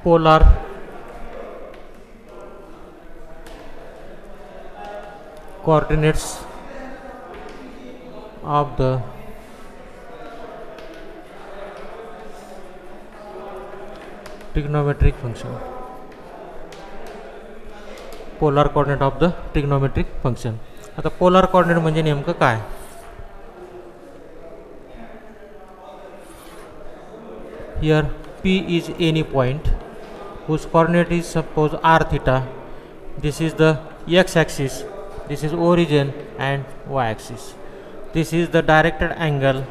polar coordinates of the trigonometric function. Polar coordinate of the trigonometric function. आता polar coordinate म्हणजे नेमकं काय? Here P is any point whose coordinate is suppose r theta. This is the x axis, this is origin and y axis. This is the directed angle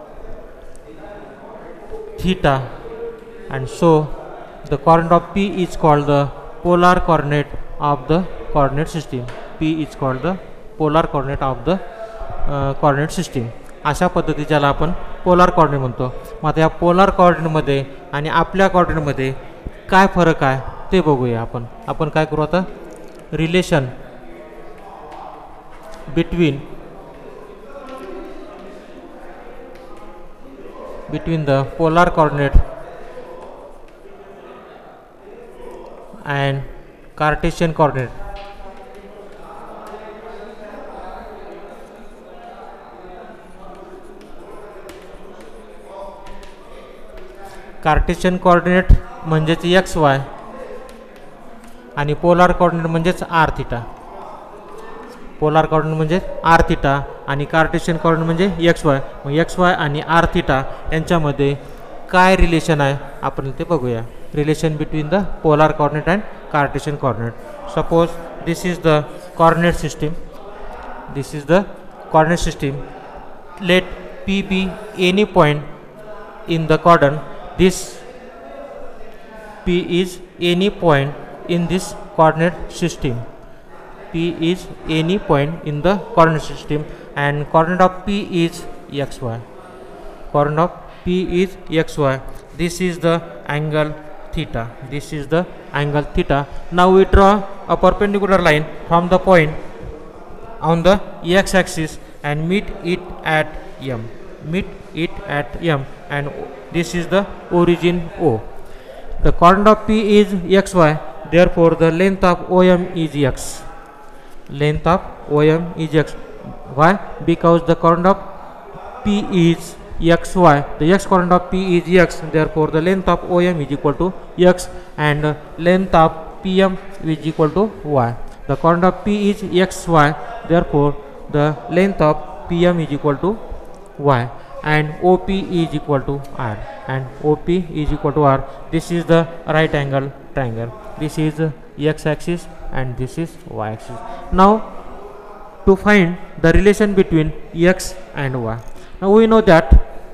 theta, and so the coordinate of P is called the polar coordinate of the coordinate system. P is called the polar coordinate of the coordinate system. अशा पद्धतीच्याला आपण polar coordinate म्हणतो. मग आता या polar कोऑर्डिनेटमध्ये आणि आपल्या कोऑर्डिनेटमध्ये काय फरक आहे ते बघूया आपण. आपण काय करू आता, relation between the polar coordinate and Cartesian coordinate. Cartesian coordinate म्हणजेच एक्स वाय आणि पोलार कोऑर्डिनेट म्हणजेच आर थिटा. पोलार कोऑर्डिनेट म्हणजे आर थिटा आणि कार्टेशियन कोऑर्डिनेट म्हणजे एक्स वाय. मग एक्स वाय आणि आर थिटा यांच्यामध्ये काय रिलेशन आहे आपण ते बघूया. Relation between the polar coordinate and Cartesian coordinate. Suppose this is the coordinate system. This is the coordinate system. Let P be any point in the coordinate. This P is any point in this coordinate system. P is any point in the coordinate system, and coordinate of P is xy. Coordinate of P is xy. This is the angle theta. This is the angle theta. Now we draw a perpendicular line from the point on the x axis and meet it at M. Meet it at M, and this is the origin O. The coordinate of P is xy. Therefore, the length of OM is x. Length of OM is x. Why? Because the coordinate of P is xy. The x coordinate of P is x. Therefore, the length of OM is equal to x, and length of PM is equal to y. The coordinate of P is xy. Therefore, the length of PM is equal to y, and OP is equal to r, and OP is equal to r. This is the right angle triangle. This is x axis and this is y axis. Now, to find the relation between x and y. Now we know that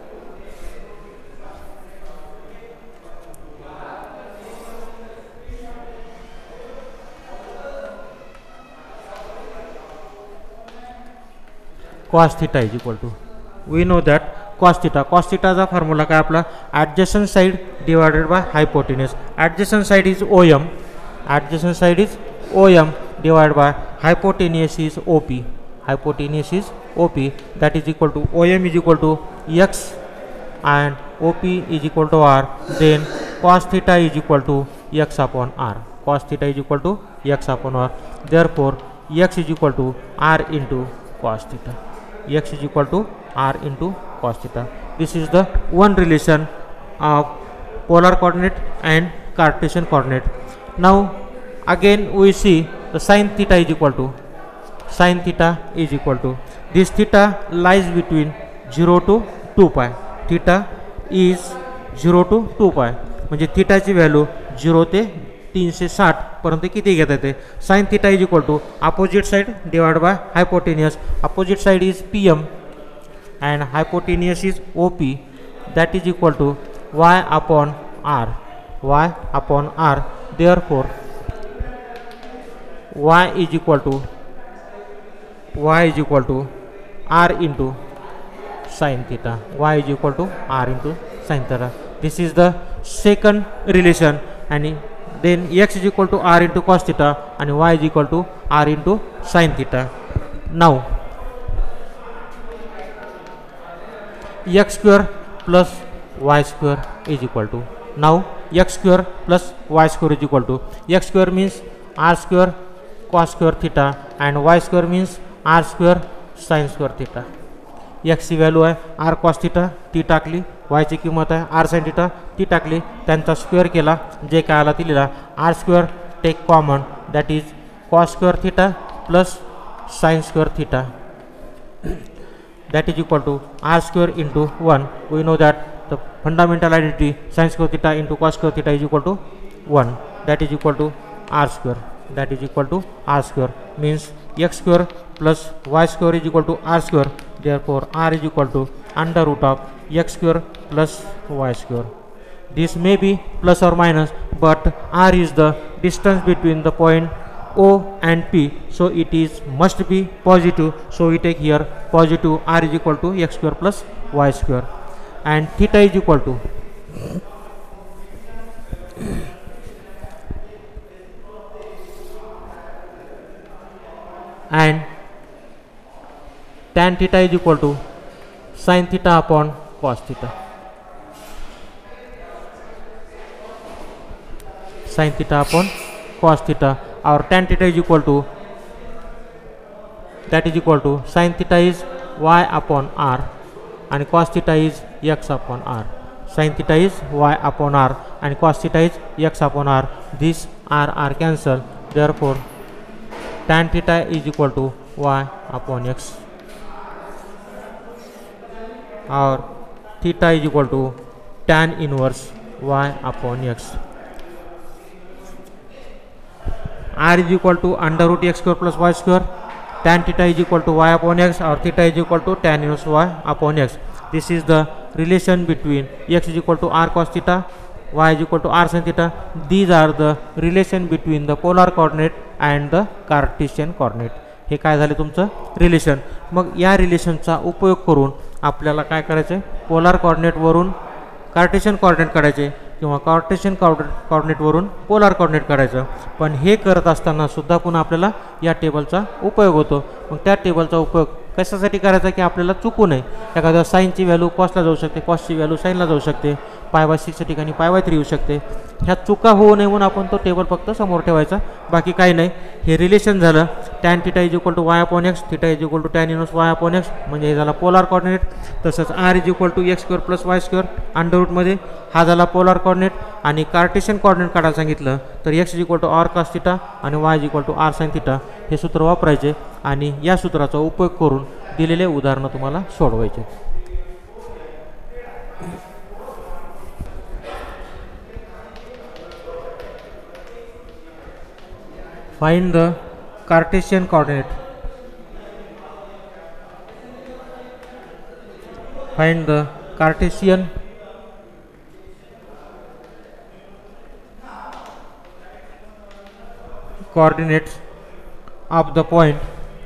cos theta is equal to, we know that cos theta चा formula काय आपला, adjacent side divided by hypotenuse. Adjacent side is OM, adjacent side is OM divided by hypotenuse is OP. Hypotenuse is OP, that is equal to OM is equal to x and OP is equal to r. Then cos theta is equal to x upon r. Cos theta is equal to x upon r. Therefore, x is equal to r into cos theta. X is equal to r into cos theta. This is the one relation of polar coordinate and Cartesian coordinate. Now again we see the sin theta is equal to, sin theta is equal to, this theta lies between 0 to 2 pi. Theta is 0 to 2 pi, म्हणजे थीटाची value 0 ते 360 पर्यंत किती घेता येते. Sine theta is equal to opposite side divide by hypotenuse. Opposite side is PM and hypotenuse is OP, that is equal to y upon r. Y upon r. Therefore, y is equal to r into sin theta. Y is equal to r into sin theta. This is the second relation, and then x is equal to r into cos theta and y is equal to r into sin theta. Now x square plus y square is equal to, now x square plus y square is equal to x square means r square cos square theta and y square means r square sine square theta. एक्सची value आहे r cos theta ती टाकली, वायची किंमत आहे R sine theta ती टाकली, त्यांचा square केला, जे काय आला ती लिहिला. R square take common that is cos square theta plus sine square theta that is equal to r square into 1. We know that the fundamental identity sin square theta into cos square theta is equal to 1. That is equal to r square. That is equal to r square means x square plus y square is equal to r square. Therefore r is equal to under root of x square plus y square. This may be plus or minus, but r is the distance between the point O and P, so it is must be positive, so we take here positive. R is equal to x square plus y square and theta is equal to and tan theta is equal to sin theta upon cos theta. Sin theta upon cos theta. Our tan theta is equal to that is equal to sin theta is y upon r and cos theta is x upon r. Sin theta is y upon r and cos theta is x upon r. This r cancel. Therefore tan theta is equal to y upon x. Our theta is equal to tan inverse y upon x. R is equal to under root x square plus y square. Tan theta is equal to y upon x, or theta is equal to tan inverse y upon x. This is the relation between x is equal to r cos theta, y is equal to r sin theta. These are the relation between the polar coordinate and the Cartesian coordinate. हे काय झाले तुमचं relation. मग या रिलेशनचा उपयोग करून आपल्याला काय करायचं, पोलार कोऑर्डिनेटवरून कार्टेशियन कोऑर्डिनेट काढायचे किंवा कार्टेशियन कोऑर्डिनेटवरून पोलार कोऑर्डिनेट काढायचं. पण हे करत असताना सुद्धा पुन्हा आपल्याला या टेबलचा उपयोग होतो. मग त्या टेबलचा उपयोग कशासाठी करायचा की आपल्याला चुकू नये. एखाद्या साईनची व्हॅल्यू कॉसला जाऊ शकते, कॉसची व्हॅल्यू साईनला जाऊ शकते, π/6च्या ठिकाणी π/3 येऊ शकते. ह्या चुका होऊ नये म्हणून आपण तो टेबल फक्त समोर ठेवायचा, बाकी काही नाही. हे रिलेशन झालं tan θ is equal to y upon x, θ is equal to tan inverse y upon x, म्हणजे हे झाला पोलार कोऑर्डिनेट. तसंच r is equal to x square plus y square under रूटमध्ये हा झाला पोलार कोऑर्डिनेट. आणि कार्टेशियन कोऑर्डिनेट काढायला सांगितलं तर x is equal to r cos θ आणि y is equal to r sin θ हे सूत्र वापरायचे आणि या सूत्राचा उपयोग करून दिलेले उदाहरणं तुम्हाला सोडवायचे. Find the Cartesian coordinate. Find the Cartesian coordinates of the point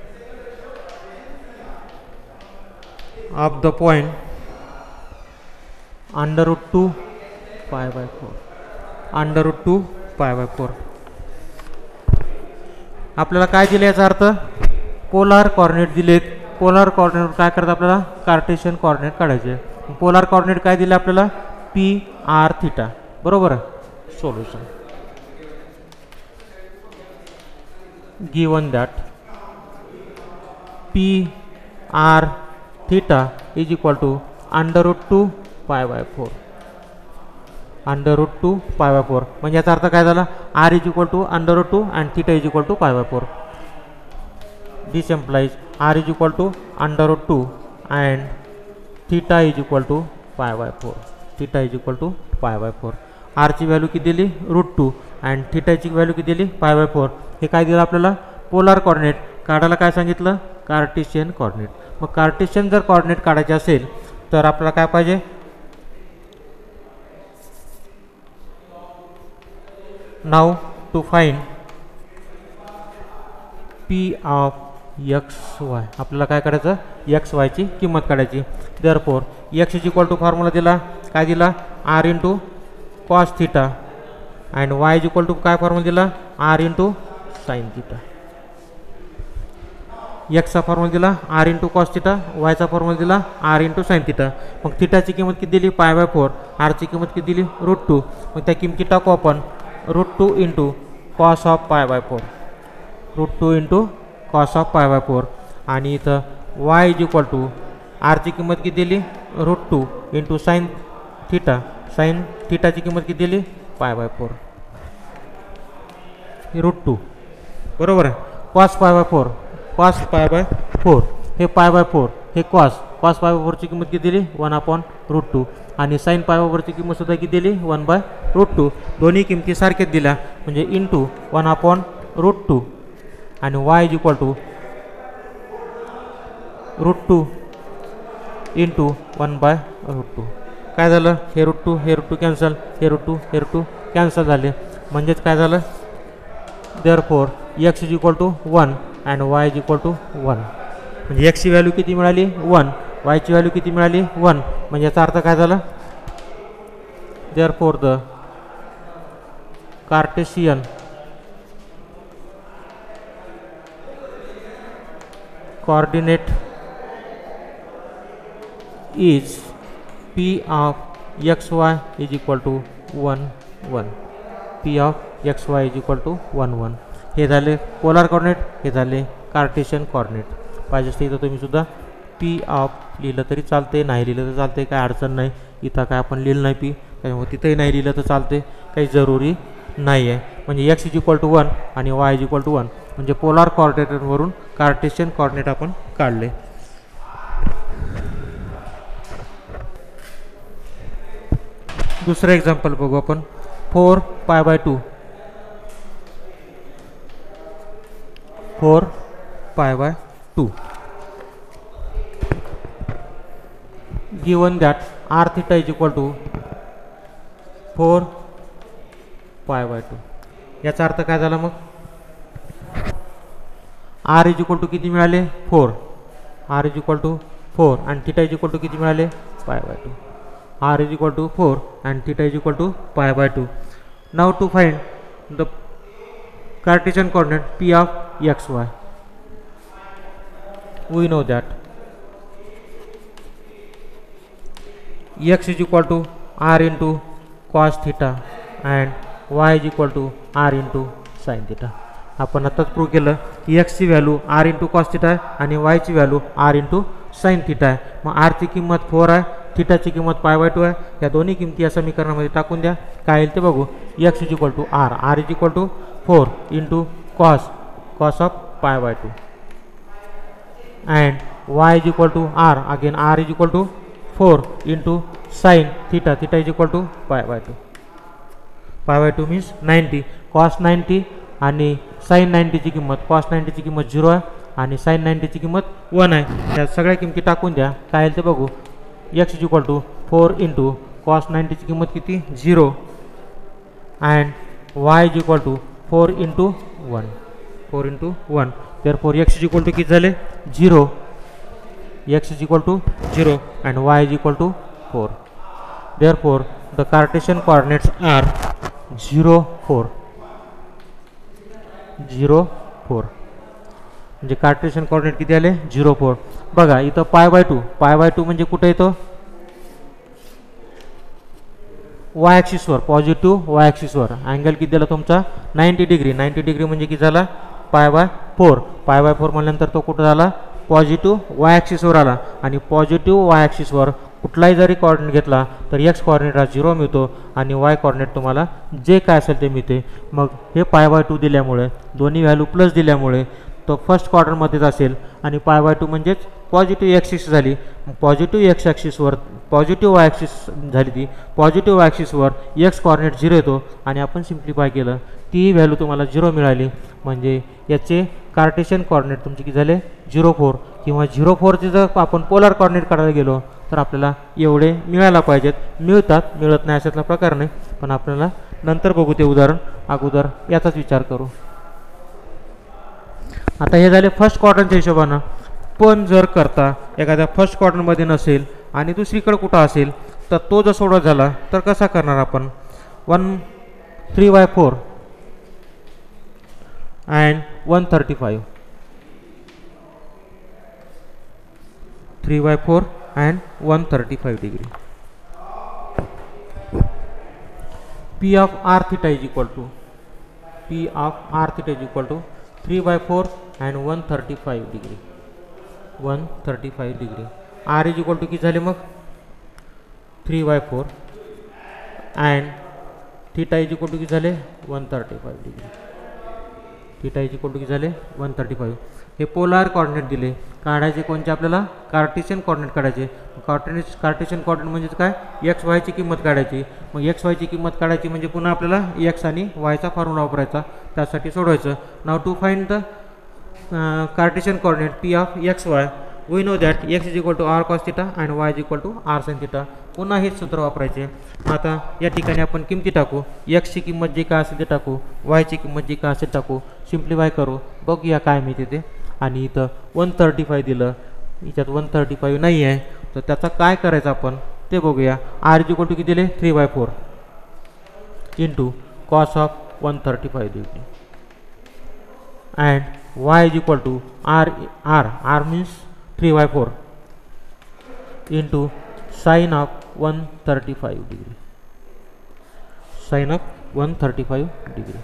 under root 2 π/4 under root 2 π/4. आपल्याला काय दिले याचा अर्थ पोलार कोऑर्डिनेट दिलेत. पोलार कोऑर्डिनेट काय करतात आपल्याला कार्टेशियन कोऑर्डिनेट काढायचे. पोलार कोऑर्डिनेट काय दिले आपल्याला p/r θ. बरोबर. Solution given that p/r θ is equal to under root 2 π/4 under root 2 π/4. म्हणजे याचा अर्थ काय झाला r is equal to under root 2 and θ is equal to π/4. This implies r is equal to under root 2 and θ is equal to π/4. θ is equal to π/4. r ची value किती दिली √2 and θ ची value किती दिली π/4. हे काय दिलं आपल्याला पोलार कोऑर्डिनेट काढायला काय सांगितलं कार्टेशियन कोऑर्डिनेट. मग कार्टेशियन जर कोऑर्डिनेट काढायचे असेल तर आपल्याला काय पाहिजे now to find p of x y. आपल्याला काय करायचं x y ची किंमत काढायची. therefore x is equal to formula दिला काय दिला r into cos θ and y is equal to काय फॉर्म्युला दिला r into sin θ. एक्सचा फॉर्म्युला दिला आर इंटू कॉस थिटा, वायचा फॉर्म्युला दिला आर इंटू साईन थिटा. मग थिटाची किंमत किती दिली π/4, आरची किंमत किती दिली √2. मग त्या किमती टाकू आपण √2 into cos of π/4, √2 into cos of π/4. आणि इथं वाय इज इक्वल टू आरची किंमत किती दिली √2 इंटू साईन थिटा, साईन थिटाची किंमत किती दिली π/4 √2 बरोबर आहे. कॉस π/4, कॉस π/4 हे π/4 हे कॉस π/4ची किंमत किती दिली 1/√2 आणि साईन π/4ची किंमत सुद्धा किती दिली 1/√2. दोन्ही किमती सारख्याच दिल्या म्हणजे इंटू 1/√2 आणि y is equal to √2 into 1/√2. काय झालं हे √2 हे √2 कॅन्सल, हे √2 हे √2 कॅन्सल झाले. म्हणजेच काय झालं therefore x is equal to 1 and y is equal to 1. म्हणजे एक्सची व्हॅल्यू किती मिळाली 1, वायची व्हॅल्यू किती मिळाली 1. म्हणजे याचा अर्थ काय झाला therefore the Cartesian coordinate is P of x y is equal to 1 1. P of x y is equal to 1 1. हे झाले पोलार कॉर्डिनेट, हे झाले कार्टेशियन कॉर्डिनेट. पाहिजे असते इथं तुम्ही सुद्धा पी ऑफ लिहिलं तरी चालते, नाही लिहिलं तर चालते, काय अडचण नाही. इथं काय आपण लिहिलं नाही पी, त्यामुळे तिथंही नाही लिहिलं तर चालते, काही जरुरी नाही आहे. म्हणजे एक्स इज इक्वल टू 1 आणि वाय इज इक्वल टू 1 म्हणजे पोलार कॉर्डिनेटवरून कार्टेशियन कॉर्डिनेट आपण काढले. दुसरं एक्झाम्पल बघू आपण 4π/2, 4π/2 given that r theta is equal to 4π/2. याचा अर्थ काय झाला मग r इज इक्वल टू किती मिळाले 4, r इज इक्वल टू 4 आणि थिटा इज इक्वल टू किती मिळाले π/2. r is equal to 4 and theta is equal to π/2. Now to find the Cartesian coordinate P of x, y. We know that x is equal to r into cos theta and y is equal to r into sin theta. आपण आताच prove केलं की x ची value r into cos theta आहे आणि y ची value r into sine theta आहे. मग r ची किंमत 4 आहे, थिटाची किंमत π/2 आहे. या दोन्ही किमती या समीकरणामध्ये टाकून द्या. काय येईल ते बघू. x is equal to r, r is equal to 4 into cos of π/2 and y is equal to r, again r is equal to 4 into sine theta, theta is equal to π/2. π/2 means 90, cos 90 आणि sine 90ची किंमत, cos 90ची किंमत 0 आहे आणि sine 90ची किंमत 1 आहे. त्या सगळ्या किमती टाकून द्या. काय येईल ते बघू. x is equal to 4 into cos 90ची किंमत किती 0 and y is equal to 4 into 1, 4 into 1. Therefore x is equal to किती झाले 0, x is equal to 0 and y is equal to 4. Therefore the Cartesian coordinates are 0 4, 0 4. म्हणजे Cartesian coordinate किती आले 0 4. बघा इथं π/2 म्हणजे कुठे येतो y ॲक्सिसवर, पॉझिटिव्ह y ॲक्सिसवर. अँगल किती दिला तुमचा 90 डिग्री. 90 डिग्री म्हणजे किती झाला π/4. π/4 म्हणल्यानंतर तो कुठं झाला पॉझिटिव्ह y ॲक्सिसवर आला आणि पॉझिटिव्ह y ॲक्सिसवर कुठलाही जरी कोऑर्डिनेट घेतला तर x कोऑर्डिनेट हा 0 मिळतो आणि y कोऑर्डिनेट तुम्हाला जे काय असेल ते मिळते. मग हे π/2 दिल्यामुळे, दोन्ही व्हॅल्यू प्लस दिल्यामुळे तो फर्स्ट क्वाड्रंटमध्येच असेल आणि π/2 म्हणजेच पॉझिटिव्ह ॲक्सिस झाली. पॉझिटिव्ह एक्स ॲक्सिसवर पॉझिटिव्ह वाय ॲक्सिस झाली, ती पॉझिटिव्ह वाय ॲक्सिसवर एक्स कोऑर्डिनेट 0 येतो आणि आपण सिम्प्लिफाय केलं ती व्हॅल्यू तुम्हाला 0 मिळाली. म्हणजे याचे कार्टेशियन कोऑर्डिनेट तुमचे किती झाले 0 4 किंवा 0 4चे जर आपण पोलार कोऑर्डिनेट काढायला गेलो तर आपल्याला एवढे मिळायला पाहिजेत. मिळतात, मिळत नाही अशातला प्रकार नाही, पण आपल्याला नंतर बघू ते उदाहरण. अगोदर याचाच विचार करू. आता हे झाले फर्स्ट क्वाड्रंटच्या हिशोबानं. पण जर करता एखाद्या फर्स्ट क्वाड्रंटमध्ये नसेल आणि दुसरीकडे कुठं असेल तर तो जर सोडत झाला तर कसा करणार आपण. 3/4 and 1/35 3/4 and 135 degree. P of r theta is equal to 3/4 and 135 degree. 135 degree. R is equal to किती झाले मग 3/4 and theta is equal to किती झाले 135 degree. theta is equal to किती झाले 135. हे पोलार कोऑर्डिनेट दिले, काढायचे कोणते आपल्याला कार्टेशियन कोऑर्डिनेट काढायचे. कार्टेशियन कोऑर्डिनेट म्हणजे काय एक्स वायची किंमत काढायची. मग एक्स वायची किंमत काढायची म्हणजे पुन्हा आपल्याला एक्स आणि वायचा फॉर्म्युला वापरायचा, त्यासाठी सोडवायचं. Now to find the Cartesian coordinate P of x y we know that x is equal to r cos theta and y is equal to r sine theta. पुन्हा हेच सूत्र वापरायचे. आता या ठिकाणी आपण किमती टाकू, एक्सची किंमत जी काय असेल ते टाकू, वायची किंमत जी काय असेल टाकू, सिम्प्लिफाय करू, बघूया काय मिळते ते. आणि इथं 135 दिलं, याच्यात 135 नाही आहे, तर त्याचा काय करायचं आपण ते बघूया. आर इज इक्वल टू किती दिले 3/4 into cos of 135 degree and y is equal to r means 3/4 into sine of 135 degree. Sine of 135 degree.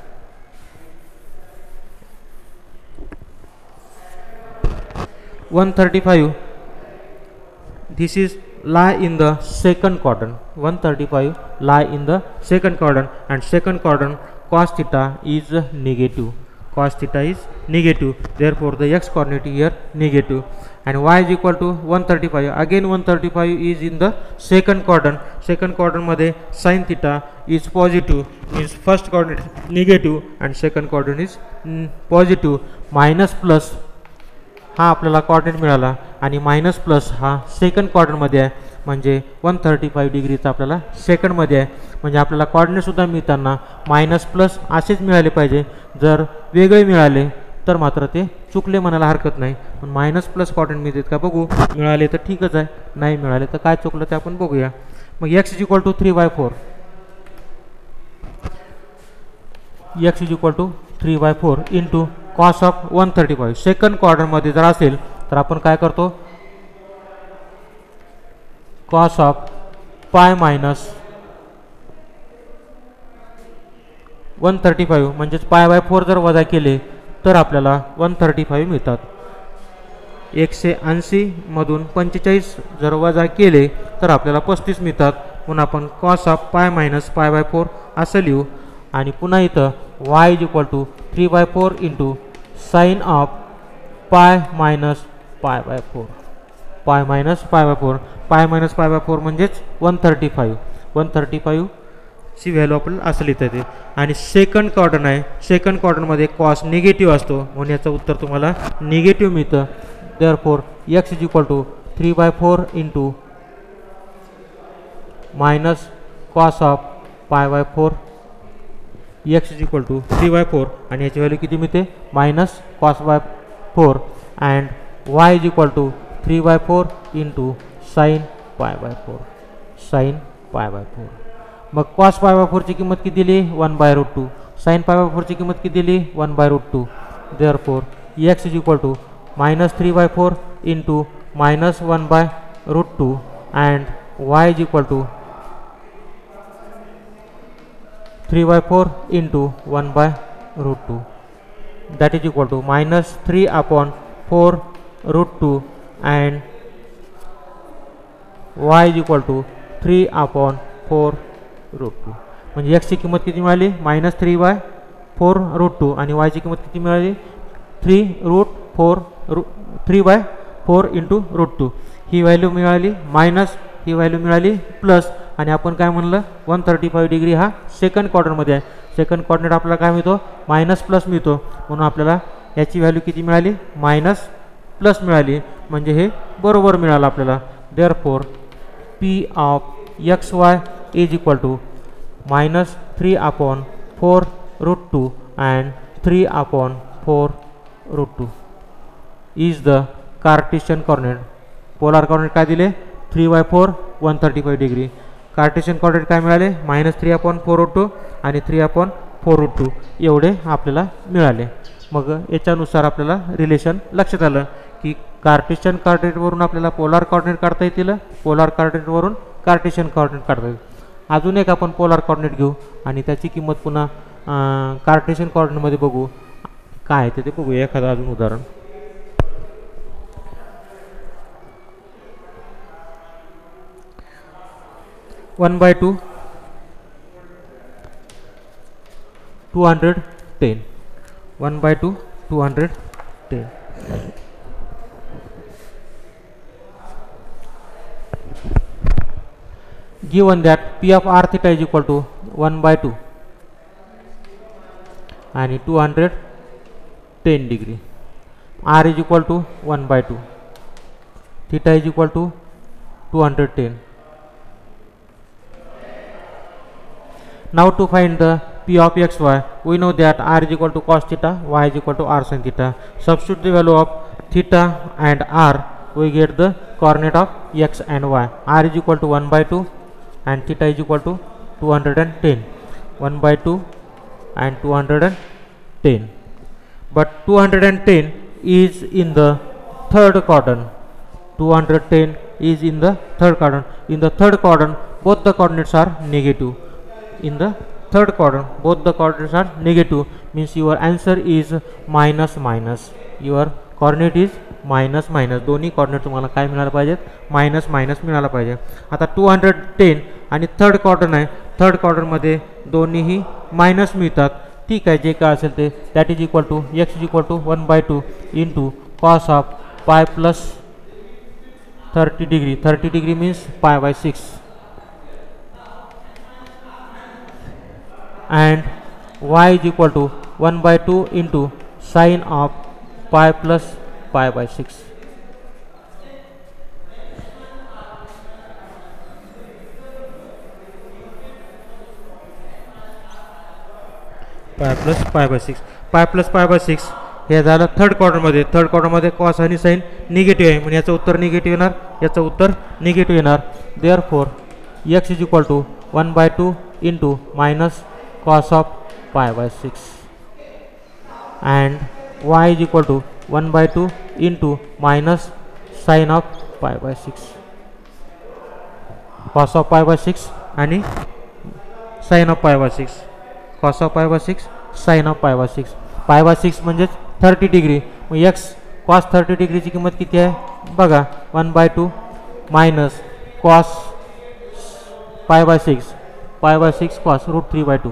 This is lie in the second quadrant. 135 lie in the second quadrant, and second quadrant cos theta is negative. Cos theta is negative. Therefore, the x coordinate here negative, and y is equal to 135. Again, 135 is in the second quadrant. Second quadrant मध्ये sin theta is positive. Means first quadrant is negative and second quadrant is positive. Minus plus हा आपल्याला coordinate मिळाला आणि minus plus हा second क्वाड्रंटमध्ये आहे, म्हणजे 135 डिग्रीचा आपल्याला सेकंडमध्ये आहे. म्हणजे आपल्याला कोऑर्डिनेटसुद्धा मिळताना मायनस प्लस असेच मिळाले पाहिजे. जर वेगळे मिळाले तर मात्र ते चुकले म्हणायला हरकत नाही. पण मायनस प्लस कोऑर्डिनेट मिळतात का बघू, मिळाले तर ठीकच आहे, नाही मिळाले तर काय चुकलं ते आपण बघूया. मग x is equal to 3/4 x is equal to 3/4 into cos of 135. Second क्वाड्रंटमध्ये जर असेल तर आपण काय करतो, कॉस ऑफ पाय मायनस 135 म्हणजेच π/4 जर वजा केले तर आपल्याला 135 मिळतात. 180 मधून 45 जर वजा केले तर आपल्याला 35 मिळतात. म्हणून आपण कॉस ऑफ पाय मायनस π/4 असं लिहू. आणि पुन्हा इथं y is equal to 3/4 into sine of pi minus π/4. Pi minus π/4. Pi minus π/4 म्हणजेच 135. 135 ची व्हॅल्यू आपल्याला असं लिहिता येते. आणि सेकंड क्वाड्रंट आहे, सेकंड क्वाड्रंटमध्ये कॉस निगेटिव्ह असतो म्हणून याचं उत्तर तुम्हाला निगेटिव्ह मिळतं. Therefore x is equal to 3/4 into minus cos of π/4. X is equal to 3/4 आणि याची व्हॅल्यू किती मिळते minus cos/4 and y is equal to 3/4 into sine π/4. Sine π/4. मग cos π/4 ची किंमत किती दिली 1/√2. साइन π/4 ची किंमत किती दिली 1/√2. Therefore x is equal to minus 3/4 into minus 1/√2 and y is equal to 3/4 into 1/√2 that is equal to minus 3/4√2 and y is equal to 3/4√2. म्हणजे x ची किंमत किती मिळाली मायनस 3/4√2 आणि y ची किंमत किती मिळाली 3/4 इंटू √2. ही व्हॅल्यू मिळाली मायनस, ही व्हॅल्यू मिळाली प्लस. आणि आपण काय म्हणलं 135 डिग्री हा सेकंड क्वाड्रंटमध्ये आहे. सेकंड क्वाड्रंट आपल्याला काय मिळतो मायनस प्लस मिळतो, म्हणून आपल्याला याची व्हॅल्यू किती मिळाली मायनस प्लस मिळाली, म्हणजे हे बरोबर मिळालं आपल्याला. Therefore P of x y is equal to minus 3/4√2 and 3/4√2 is the Cartesian coordinate. Polar coordinate काय दिले 3/4 135 डिग्री. कार्टेशियन कोऑर्डिनेट काय मिळाले मायनस 3/4√2 आणि 3/4√2 एवढे आपल्याला मिळाले. मग याच्यानुसार आपल्याला रिलेशन लक्षात आलं की कार्टेशियन कोऑर्डिनेटवरून आपल्याला पोलार कोऑर्डिनेट काढता येतील, पोलार कोऑर्डिनेटवरून कार्टेशियन कोऑर्डिनेट काढता येईल. अजून एक आपण पोलार कोऑर्डिनेट घेऊ आणि त्याची किंमत पुन्हा कार्टेशियन कोऑर्डिनेटमध्ये बघू काय आहे ते बघूया. एखादं अजून उदाहरण 1/2 210 1/2 210. Given that P of r theta is equal to 1/2 and 210 degree, r is equal to 1/2, theta is equal to 210. Now to find the P of xy, we know that r is equal to cos theta, y is equal to r sin theta. Substitute the value of theta and r, we get the coordinate of x and y. R is equal to 1/2 and theta is equal to 210. 1/2 and 210. But 210 is in the third quadrant. 210 is in the third quadrant. In the third quadrant, both the coordinates are negative. In the third quadrant, both the coordinates are negative, means your answer is minus minus. Your coordinate is minus minus. दोन्ही coordinate तुम्हाला काय मिळालं पाहिजेत, minus minus मिळालं पाहिजे. आता 210 आणि third quadrant आहे, थर्ड क्वाड्रंटमध्ये दोन्हीही मायनस मिळतात. ठीक आहे, जे काय असेल ते that is equal to x is equal to 1/2 into cos of pi plus 30 degree. 30 degree means π/6 and y is equal to 1/2 into sine of pi plus π/6. pi plus π/6. pi plus π/6 हे झालं third क्वाड्रंटमध्ये. Third क्वाड्रंटमध्ये cos आणि sign negative आहे, म्हणजे याचं उत्तर negative येणार, याचं उत्तर निगेटिव्ह येणार. Therefore x is equal to 1/2 into minus cos of π/6 and y is equal to 1/2 into minus sin of π/6. cos of π/6 आणि sin of π/6. cos of π/6 sin of π/6. π/6 म्हणजे 30 डिग्री. मग x cos 30 डिग्रीची किंमत किती आहे बघा, 1/2 minus cos π/6. π/6 cos √3/2.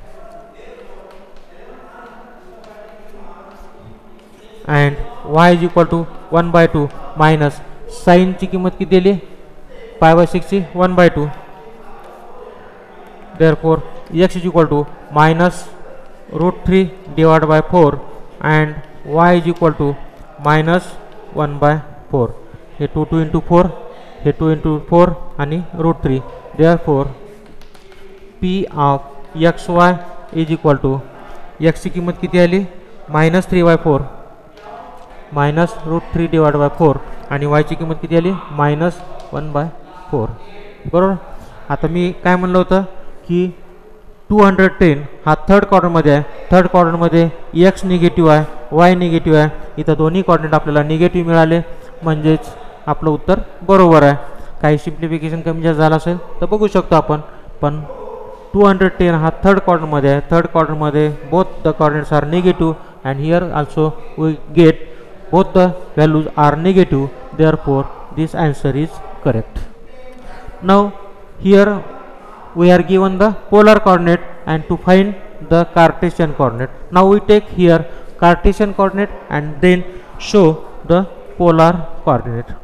and y is equal to 1/2 minus sin ची किंमत किती दिली, π/6 ची 1/2. therefore x is equal to minus √3 divided by 4 and y is equal to minus 1/4. हे 2 into 4, हे 2 into 4 आणि √3. therefore p of xy is equal to x ची किंमत किती आली, minus 3/4 मायनस √3 डिवाइड बाय 4 आणि y ची किंमत किती आली, minus 1/4. बरोबर. आता मी काय म्हणलं होतं की 210 हा थर्ड क्वाड्रंटमध्ये आहे. थर्ड क्वाड्रंटमध्ये x निगेटिव्ह आहे, y निगेटिव्ह आहे. इथं दोन्ही कोऑर्डिनेट आपल्याला निगेटिव्ह मिळाले, म्हणजेच आपलं उत्तर बरोबर आहे. काही सिम्प्लिफिकेशन कमी जास्त झालं असेल तर बघू शकतो आपण, पण 210 हा थर्ड क्वाड्रंटमध्ये आहे. थर्ड क्वाड्रंटमध्ये both the coordinates are negative and here also we get both the values are negative, therefore this answer is correct. Now here we are given the polar coordinate and to find the Cartesian coordinate. Now we take here Cartesian coordinate and then show the polar coordinate.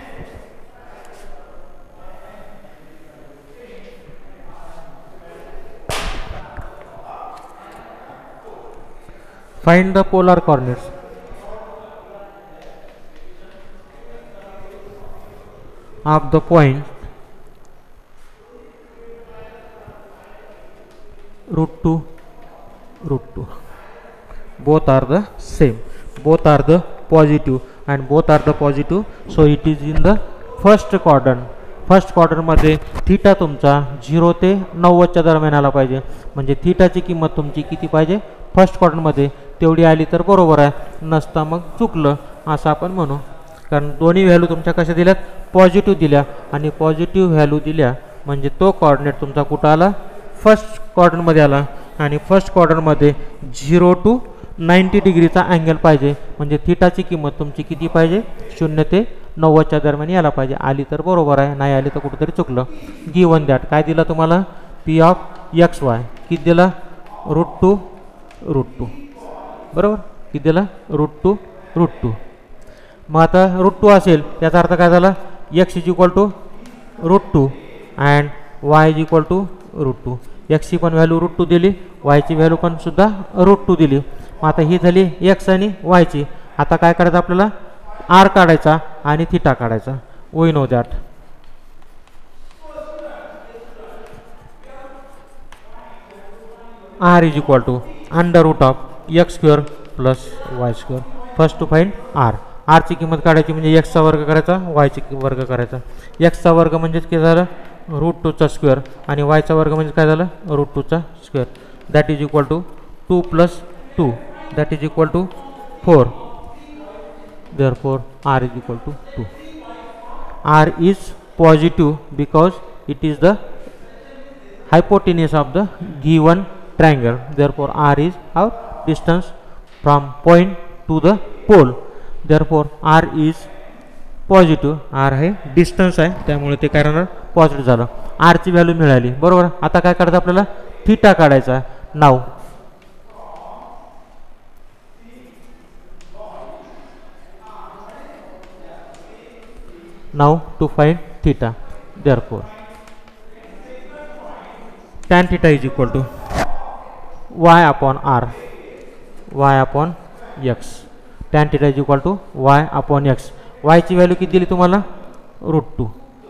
Find the polar coordinates. Of the point √2 √2. Both are the same, both are the positive and both are the positive, so it is in the first quadrant. First क्वाड्रंटमध्ये theta तुमचा 0 ते 90 च्या दरम्यान आला पाहिजे, म्हणजे थीटाची किंमत तुमची किती पाहिजे फर्स्ट क्वाड्रंटमध्ये तेवढी आली तर बरोबर आहे, नसता मग चुकलं असं आपण म्हणू. कारण दोन्ही व्हॅल्यू तुमच्या कशा दिल्यात, पॉझिटिव्ह दिल्या, आणि पॉझिटिव्ह व्हॅल्यू दिल्या म्हणजे तो कोऑर्डिनेट तुमचा कुठं आला, फर्स्ट क्वाड्रंटमध्ये आला. आणि फर्स्ट क्वाड्रंटमध्ये 0 to 90 डिग्रीचा अँगल पाहिजे, म्हणजे थिटाची किंमत तुमची किती पाहिजे, 0 ते 90च्या दरम्यान यायला पाहिजे. आली तर बरोबर आहे, नाही आली तर कुठेतरी चुकलं. गिवन दॅट काय दिलं तुम्हाला, पी ऑफ एक्स वाय किती दिला, रूट टू बरोबर, किती दिला, रूट टू. मग आता रूट 2 असेल याचा अर्थ काय झाला, x is equal to root 2 and y is equal to root 2. एक्सची पण व्हॅल्यू रूट 2 दिली, वायची व्हॅल्यू पण सुद्धा रूट 2 दिली. मग आता ही झाली एक्स आणि वायची. आता काय करायचं आपल्याला, आर काढायचा आणि थिटा काढायचा. We know that r is equal to under root of x square plus y square. First to find r. आरची किंमत काढायची म्हणजे एक्सचा वर्ग करायचा, वायची वर्ग करायचा. एक्सचा वर्ग म्हणजेच काय झालं, रूट 2चा स्क्वेअर, आणि वायचा वर्ग म्हणजे काय झालं, रूट 2चा square. That is equal to 2 + 2 that is equal to 4. therefore r is equal to 2. r is positive because it is the hypotenuse of the given triangle. Therefore r is our distance from point to the pole. Therefore r is positive. R हे distance आहे त्यामुळे ते काय राहणार, positive झालं. आरची value मिळाली बरोबर. आता काय करायचं आपल्याला, थिटा काढायचा. Now to find theta. therefore tan theta is equal to y upon r, y upon x. tan theta is equal to y upon x. y ची व्हॅल्यू किती दिली तुम्हाला, रूट 2.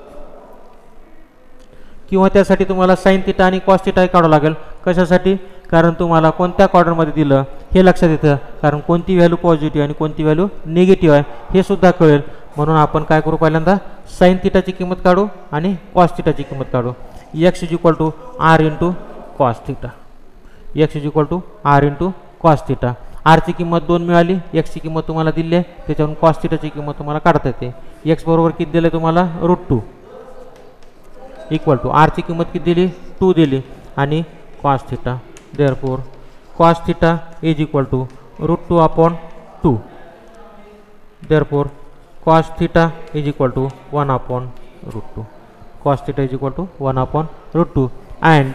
किंवा त्यासाठी तुम्हाला साइन थिटा आणि कॉस थिटा काढावं लागेल. कशासाठी, कारण तुम्हाला कोणत्या क्वाड्रंटमध्ये दिलं हे लक्षात येतं, कारण कोणती व्हॅल्यू पॉझिटिव्ह आणि कोणती व्हॅल्यू निगेटिव्ह आहे हे सुद्धा कळेल. म्हणून आपण काय करू, पहिल्यांदा साइन थिटाची किंमत काढू आणि कॉस थिटाची किंमत काढू. X is equal to r into cos theta. X is equal to r into cos theta. आरची किंमत 2 मिळाली, एक्सची किंमत तुम्हाला दिली आहे, त्याच्यावरून कॉस थिटाची किंमत तुम्हाला काढता येते. एक्स बरोबर किती दिलं तुम्हाला, रूट 2 इक्वल टू आरची किंमत किती दिली, 2 दिली, आणि cos theta. therefore cos theta is equal to root 2 upon 2. therefore cos theta is equal to 1 upon root 2. cos theta is equal to 1 upon root 2. And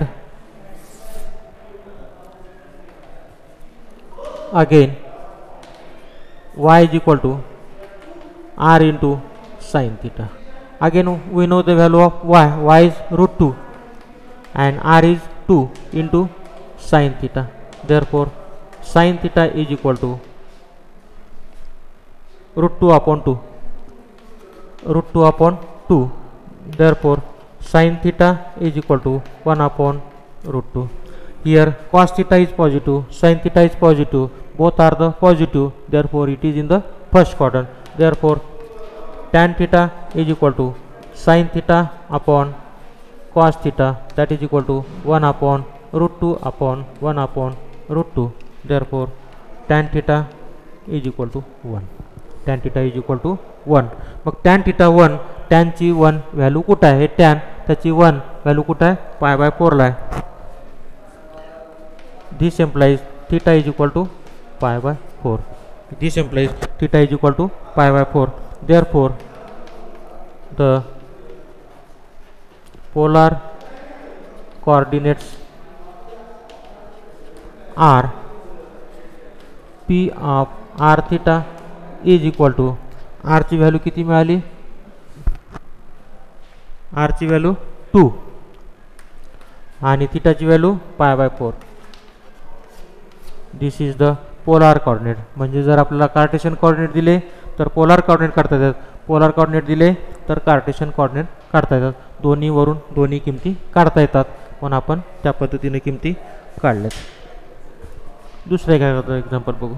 again y is equal to r into sin theta. Again we know the value of y. Y is root 2 and r is 2 into sin theta. Therefore sin theta is equal to root 2 upon 2. root 2 upon 2. Therefore sin theta is equal to 1 upon root 2. Here cos theta is positive, sin theta is positive, both are the positive, therefore it is in the first quadrant. Therefore tan theta is equal to sin theta upon cos theta, that is equal to 1 upon root 2 upon 1 upon root 2. Therefore tan theta is equal to 1. tan theta is equal to 1. मग tan theta 1, tan ची 1 value कुठं आहे, tan त्याची 1 value कुठं आहे, π/4 ला आहे. This implies theta is equal to π/4. This implies theta is equal to π/4. therefore the polar coordinates are p of r theta is equal to आरची व्हॅल्यू किती मिळाली, आरची व्हॅल्यू 2 आणि थिटाची value π/4. This is the polar coordinate. म्हणजे जर आपल्याला Cartesian coordinate दिले तर पोलार कोऑर्डिनेट काढता येतात, पोलार कोऑर्डिनेट दिले तर कार्टेशियन कोऑर्डिनेट काढता येतात. दोन्हीवरून दोन्ही किमती काढता येतात, पण आपण त्या पद्धतीने किमती काढल्यात. दुसरे काय करतो एक्झाम्पल बघू.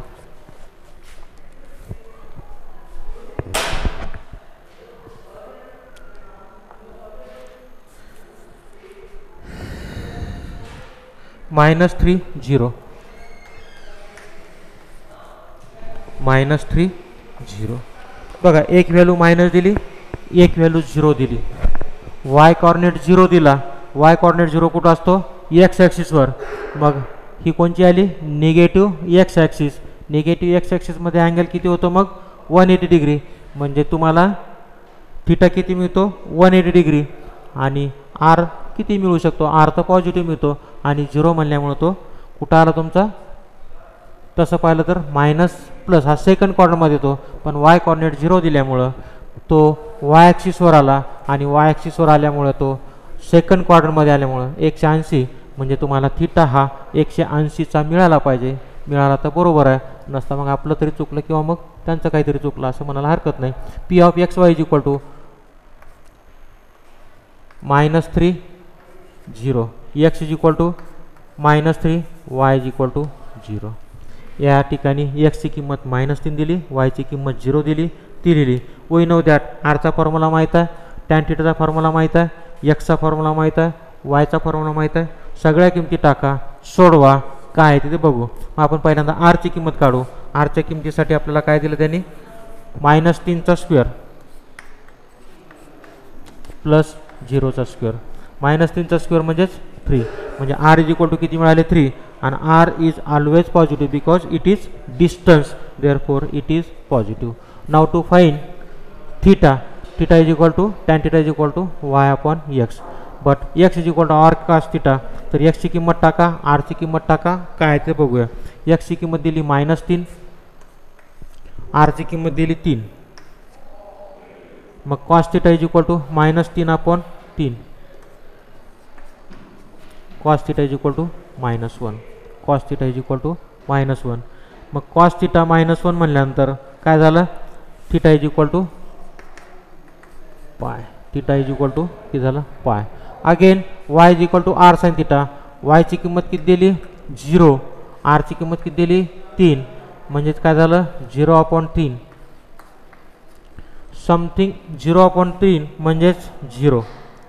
-3 0 -3 0. बघा एक व्हॅल्यू मायनस दिली, एक व्हॅल्यू 0 दिली. वाय कॉर्डिनेट 0 दिला. वाय कॉर्डिनेट 0 कुठं असतो? एक्स ॲक्सिसवर. मग ही कोणची आली? Negative x axis. Negative x ॲक्सिसमध्ये अँगल किती होतो मग? 180 डिग्री. म्हणजे तुम्हाला थिटा किती मिळतो? 180 डिग्री. आणि आर किती मिळू शकतो? आर तर पॉझिटिव्ह मिळतो. आणि 0 म्हणल्यामुळं तो कुठं आला तुमचा? तसं पाहिलं तर मायनस प्लस हा सेकंड क्वाड्रंटमध्ये येतो. पण वाय कॉर्डिनेट 0 दिल्यामुळं तो वाय ॲक्सिसवर आला. आणि वाय ॲक्सिसवर आल्यामुळं तो सेकंड क्वाड्रंटमध्ये आल्यामुळं 180 म्हणजे तुम्हाला थिटा हा 180चा मिळाला पाहिजे. मिळाला तर बरोबर आहे, नसता मग आपलं तरी चुकलं किंवा मग त्यांचं काहीतरी चुकलं असं म्हणायला हरकत नाही. P of x y is equal to -3 0. X is equal to -3, y is equal to 0. या ठिकाणी एक्सची किंमत -3 दिली, वायची किंमत 0 दिली, ती लिहिली. वी नो दॅट आरचा फॉर्म्युला माहीत आहे, टॅन थिटाचा फॉर्म्युला माहीत आहे, एक्सचा फॉर्म्युला माहीत आहे, वायचा फॉर्म्युला माहीत आहे. सगळ्या किमती टाका, सोडवा, काय आहे ते बघू. मग आपण पहिल्यांदा आरची किंमत काढू. आरच्या किमतीसाठी आपल्याला काय दिलं त्यांनी? -3चा स्क्वेअर प्लस 0चा स्क्वेअर. -3चा स्क्वेअर म्हणजेच 3. म्हणजे आर इज इक्वल टू किती मिळाले? 3. आणि r is always positive because it is distance, therefore it is positive. Now to find theta. Theta is equal to tan theta is equal to y upon x. But x is equal to r cos theta. तर एक्सची किंमत टाका, आरची किंमत टाका, काय आहे ते बघूया. एक्सची किंमत दिली -3, आरची किंमत दिली 3. मग cos theta is equal to -3 upon 3. Cos theta is equal to -1. Cos theta is equal to -1. मग कॉस थिटा -1 म्हणल्यानंतर काय झालं? Theta is equal to pi. Theta is equal to किती झालं? Pi. Again y is equal to r sine theta. वायची किंमत किती दिली? 0. आरची किंमत किती दिली? 3. म्हणजेच काय झालं? 0/3. समथिंग 0/3 म्हणजेच 0.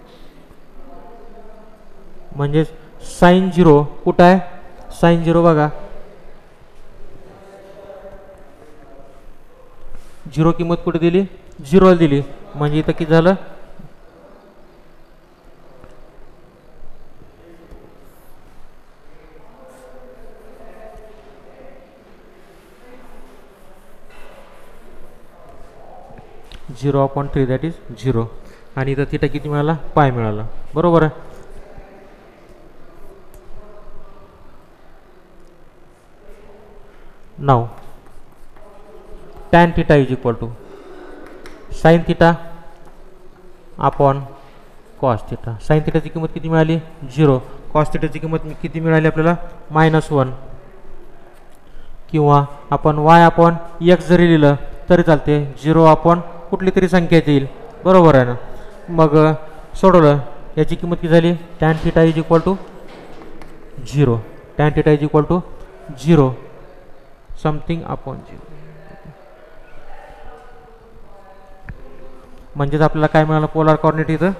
म्हणजेच साइन 0 कुठं आहे? साइन 0 बघा, 0 किंमत कुठे दिली? 0 दिली. म्हणजे इथं किती झालं? (0/3) दॅट इज 0. आणि इथं थिटा किती मिळाला? पाय मिळाला. बरोबर आहे. Now tan theta is equal to sine theta upon cos theta. Sine थिटाची किंमत किती मिळाली? 0. कॉस थिटाची किंमत किती मिळाली आपल्याला? -1. किंवा आपण वाय अपॉन एक्स जरी लिहिलं तरी चालते. 0 अपॉन कुठली तरी संख्या येईल. बरोबर आहे ना. मग सोडवलं, याची किंमत किती झाली? Tan theta is equal to 0. Tan theta is equal to 0 something upon 0. म्हणजेच आपल्याला काय मिळालं? पोलार कॉर्डिनेट इथं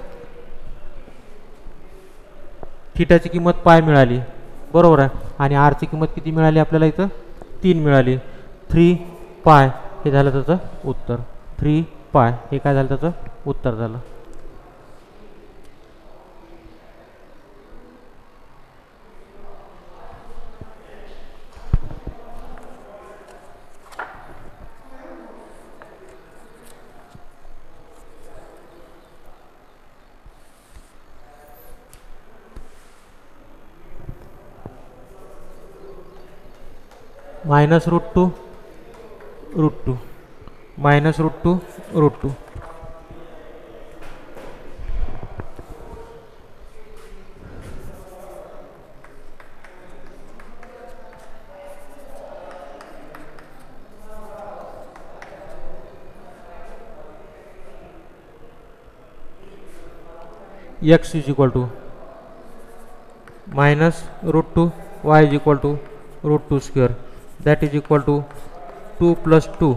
थिटाची किंमत पाय मिळाली. बरोबर आहे. आणि आरची किंमत किती मिळाली आपल्याला? इथं 3 मिळाली. 3 पाय हे झालं त्याचं उत्तर. 3 पाय हे काय झालं? त्याचं उत्तर झालं. -√2 √2 -√2 √2. x is equal to -√2, y is equal to √2 square, that is equal to 2 plus 2,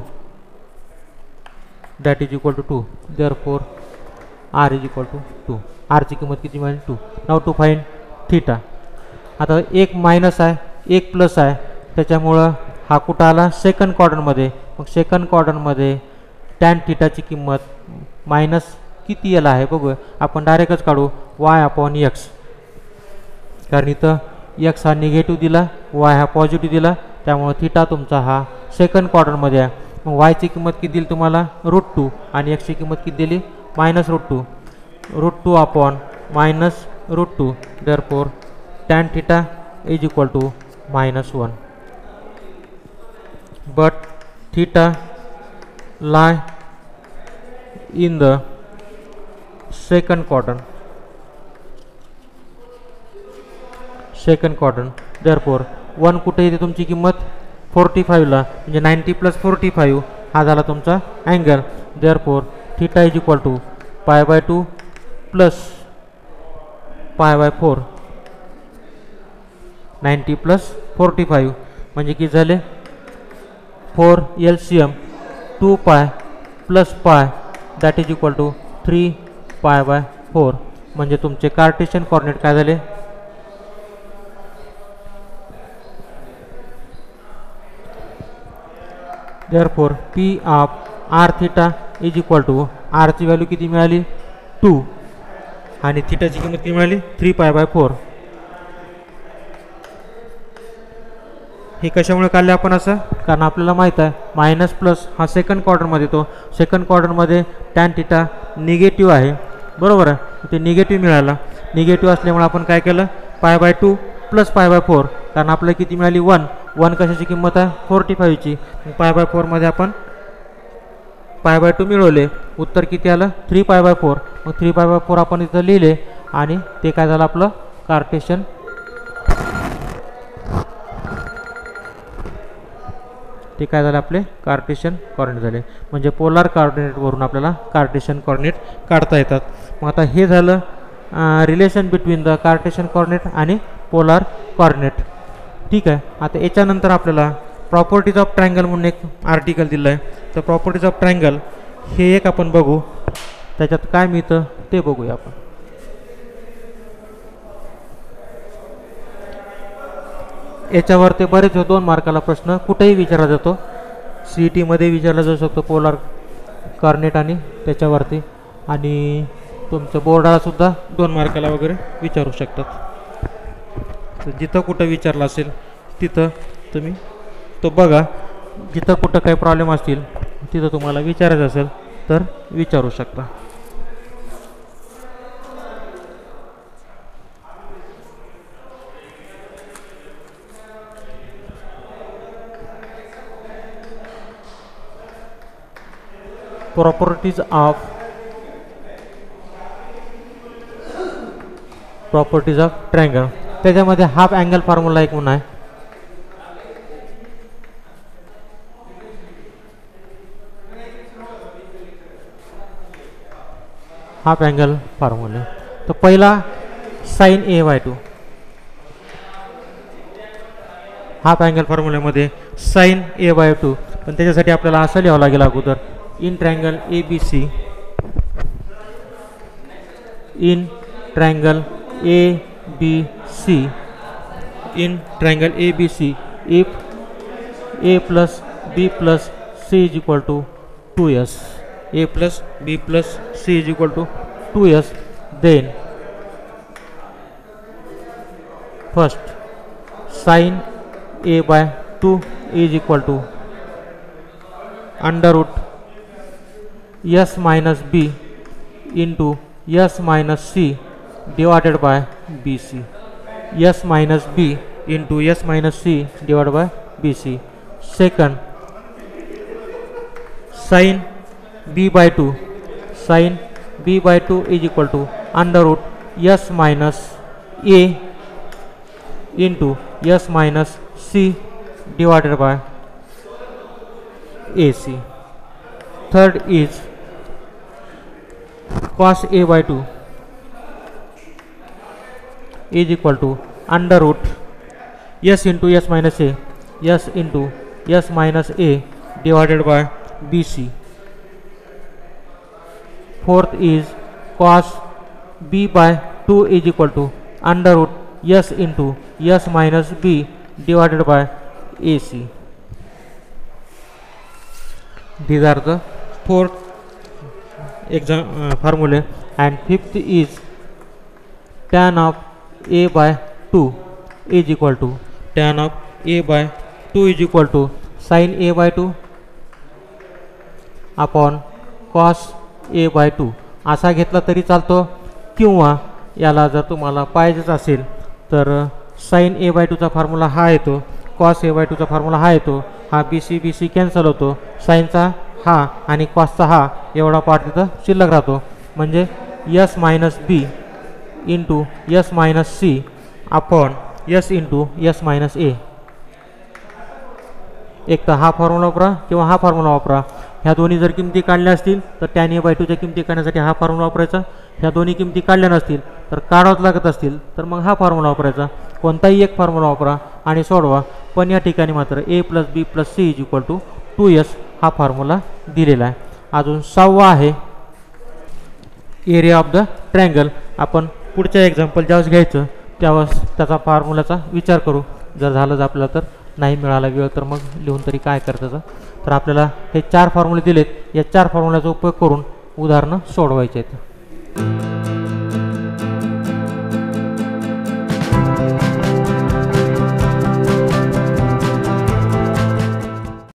that is equal to 2. Therefore r is equal to 2. r ची किंमत किती मिळाली? 2. Now to find theta. आता एक मायनस आहे, एक प्लस आहे, त्याच्यामुळं हा कुठं आला? सेकंड क्वाड्रंटमध्ये. मग सेकंड क्वाड्रंटमध्ये टॅन थिटाची किंमत मायनस किती एल आहे बघूया. आपण डायरेक्टच काढू वाय अपॉन एक्स, कारण इथं एक्स हा निगेटिव्ह दिला, वाय हा पॉझिटिव्ह दिला, त्यामुळे थिटा तुमचा हा सेकंड क्वाड्रंटमध्ये आहे. मग वायची किंमत किती दिली तुम्हाला √2 आणि एक्सची किंमत किती दिली -√2. √2 upon -√2 therefore tan theta is equal to -1. But theta lie in the second quadrant. Therefore 1 कुठे येते तुमची किंमत 45 ला, म्हणजे 90 + 45 हा झाला तुमचा angle. Therefore theta is equal to π/2 + π/4. 90 + 45 म्हणजे किती झाले 4 LCM 2π + π that is equal to 3π/4. म्हणजे तुमचे कार्टेशियन कोऑर्डिनेट काय झाले therefore P of r theta is equal to r ची व्हॅल्यू किती मिळाली 2 आणि थिटाची किंमत किती मिळाली 3π/4. हे कशामुळे काढले आपण असं, कारण आपल्याला माहीत आहे मायनस प्लस हा सेकंड क्वाड्रंटमध्ये येतो. सेकंड क्वाड्रंटमध्ये टॅन थिटा निगेटिव्ह आहे, बरोबर आहे. ते निगेटिव्ह मिळाला, निगेटिव्ह असल्यामुळे आपण काय केलं π/2 + π/4, कारण आपल्याला किती मिळाली 1 कशाची किंमत आहे 45 ची. π/4 मध्ये आपण π/2 मिळवले, उत्तर किती आलं 3π/4. मग 3π/4 आपण इथं लिहिले आणि ते काय झालं आपलं कार्टेशियन आपले कार्टेशियन कोऑर्डिनेट झाले. म्हणजे पोलार कोऑर्डिनेटवरून आपल्याला कार्टेशियन कोऑर्डिनेट काढता येतात. मग आता हे झालं relation between the Cartesian coordinate आणि पोलार कोऑर्डिनेट. ठीक आहे. आता याच्यानंतर आपल्याला प्रॉपर्टीज ऑफ ट्रायंगल म्हणून एक आर्टिकल दिलं आहे. तर प्रॉपर्टीज ऑफ ट्रायंगल हे एक आपण बघू, त्याच्यात काय मिळतं ते बघूया आपण. याच्यावर ते बरेच 2 मार्काला प्रश्न कुठेही विचारला जातो. CET मध्ये विचारला जाऊ शकतो पोलार कोऑर्डिनेट आणि त्याच्यावरती, आणि तुमचं बोर्डाला सुद्धा 2 मार्काला वगैरे विचारू शकतात. तर जिथं कुठं विचारलं असेल तिथं तुम्ही तो बघा. जिथं कुठं काही प्रॉब्लेम असतील तिथं तुम्हाला विचारायचं असेल तर विचारू शकता. प्रॉपर्टीज ऑफ ट्रायंगल, त्याच्यामध्ये हाफ अँगल फॉर्म्युला एक म्हणून आहे. हाफ अँगल फॉर्म्युला तर पहिला sin a/2. हाफ अँगल फॉर्म्युल्यामध्ये sin a/2, पण त्याच्यासाठी आपल्याला असं लिहावं लागेल अगोदर in triangle ABC, in triangle ABC, in triangle ABC, if a plus b plus c is equal to 2s, a plus b plus c is equal to 2s, then first sin a/2 is equal to under root s minus b into s minus c divided by bc. s minus b into s minus c divided by bc. Second, sin b/2 is equal to under root s minus a into s minus c divided by ac. Third is cos a/2 is equal to under root s into s minus a, s into s minus a divided by bc. Fourth is cos b/2 is equal to under root s into s minus b divided by ac. These are the fourth फॉर्म्युले and fifth is tan of a by 2 is equal to tan of a by 2 is equal to sin a by 2 upon cos a by 2 असा घेतला तरी चालतो, किंवा याला जर तुम्हाला पाहिजेच असेल तर sin a by 2 चा फॉर्म्युला हा येतो, cos a by 2 चा फॉर्म्युला हा येतो, हा बी सी कॅन्सल होतो, साईनचा हा आणि कॉसचा हा एवढा पार्ट तिथं शिल्लक राहतो, म्हणजे s minus b into s minus c upon s into s minus a. एक तर हा फॉर्म्युला वापरा किंवा हा फॉर्म्युला वापरा. ह्या दोन्ही जर किमती काढल्या असतील तर tan a by 2 च्या किमती काढण्यासाठी हा फॉर्म्युला वापरायचा. ह्या दोन्ही किमती काढल्या नसतील तर काढावंच लागत असतील तर मग हा फॉर्म्युला वापरायचा. कोणताही एक फॉर्म्युला वापरा आणि सोडवा. पण या ठिकाणी मात्र a plus b plus c is equal to 2s हा फॉर्म्युला दिलेला आहे. अजून 6वा आहे एरिया ऑफ द ट्रायंगल. आपण पुढच्या एक्झाम्पल ज्यावेळेस घ्यायचं त्यावेळेस त्याचा फॉर्म्युलाचा विचार करू. जर झालं तर आपल्याला तर नाही मिळाला वेळ तर मग लिहून तरी काय करताचं. तर आपल्याला हे 4 फॉर्म्युले दिलेत, या 4 फॉर्म्युल्याचा उपयोग करून उदाहरणं सोडवायचे आहेत.